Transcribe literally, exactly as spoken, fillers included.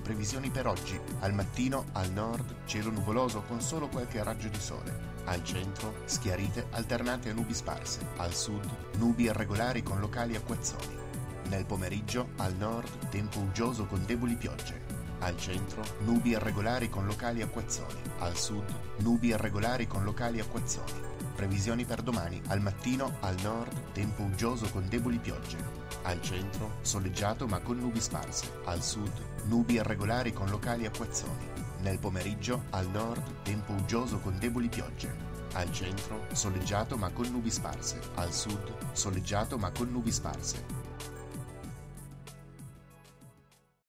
Previsioni per oggi. Al mattino, al nord, cielo nuvoloso con solo qualche raggio di sole. Al centro, schiarite alternate a nubi sparse. Al sud, nubi irregolari con locali acquazzoni. Nel pomeriggio, al nord, tempo uggioso con deboli piogge. Al centro, nubi irregolari con locali acquazzoni. Al sud, nubi irregolari con locali acquazzoni. Previsioni per domani. Al mattino, al nord, tempo uggioso con deboli piogge. Al centro, soleggiato ma con nubi sparse. Al sud, nubi irregolari con locali acquazzoni. Nel pomeriggio, al nord, tempo uggioso con deboli piogge. Al centro, soleggiato ma con nubi sparse. Al sud, soleggiato ma con nubi sparse.